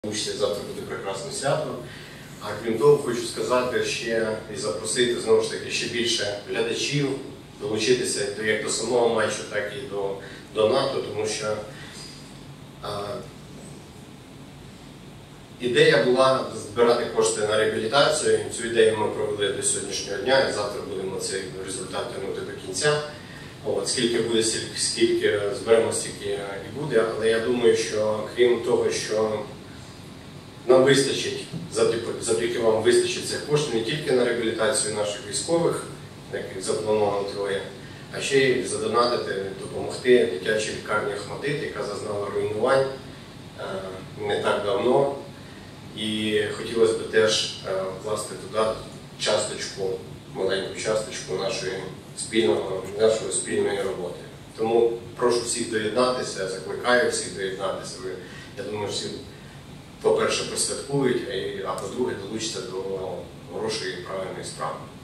Участь завтра буде прекрасне свято. А крім того, хочу сказати ще і запросити знову ж таки ще більше глядачів долучитися як до самого матчу, так і до НАТО, тому що ідея була збирати кошти на реабілітацію. Цю ідею ми провели до сьогоднішнього дня і завтра будемо цей результат тягнути до кінця. Скільки буде, скільки зберемо, стільки і буде. Але я думаю, що крім того, що нам вистачить, завдяки вам вистачить цих коштів не тільки на реабілітацію наших військових, яких заплановано троє, а ще й задонатити, допомогти дитячій лікарні Охматдит, яка зазнала руйнувань не так давно. І хотілося б теж вкласти туди часточку, маленьку часточку нашої спільної роботи. Тому прошу всіх доєднатися, закликаю всіх доєднатися. Я думаю, всі, по-перше, присвяткують, а по-друге, долучаться до хорошої і правильної справи.